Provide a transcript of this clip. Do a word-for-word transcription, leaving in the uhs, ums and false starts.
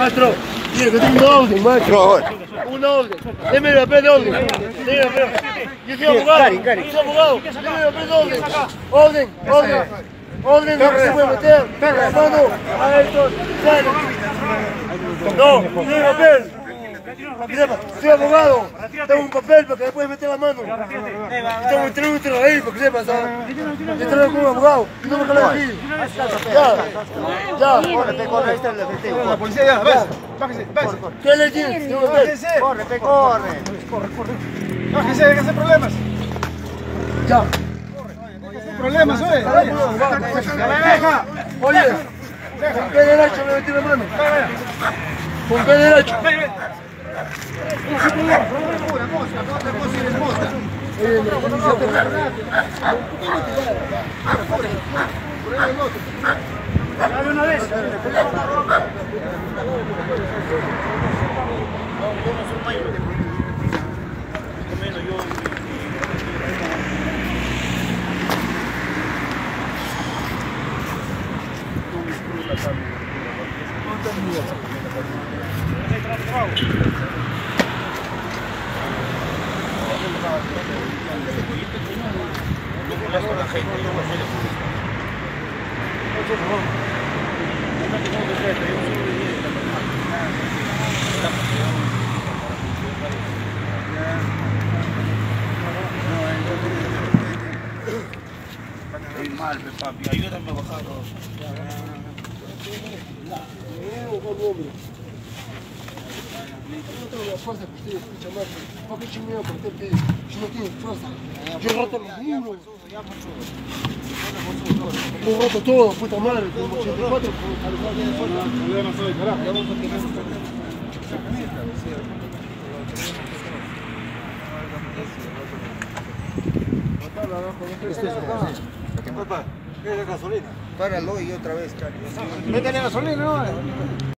Maestro, tiene que tener un orden, maestro. Un orden. Deme el papel de orden. Deme el papel. Yo soy abogado. Yo soy abogado. Deme el papel de orden. Orden, orden. Orden, no se puede meter la mano a estos. No, deme el papel. Para que sepa, soy abogado, tengo un papel para que le puedes meter la mano. Tengo un trámite ahí para que sepas, ¿sabes? Yo traigo como abogado, y no me jalo de aquí. Ya, ya. Corre, corre, ahí está el efectivo. La policía ya, vas, bájese, bájese. ¿Qué le tienes? Tengo un papel. Corre, pe, corre. Corre, corre. Bájese, hay que hacer problemas. Ya. Problemas, oye. Deja. Oye, ¿con qué derecho me metí la mano? ¿Con qué derecho? Dale una vez. Mal, papi, ayúdame a bajar. No tengo la fuerza que ustedes escuchan más. ¿Para qué chingado por qué si no tienen fuerza? Yo roto los muros. Yo roto todo, puta madre, como ochenta y cuatro, con calidad de fuerza. Problemas hoy, carajo. Papá, ¿qué es la gasolina? Páralo y otra vez, cari. Métele gasolina, ¿no?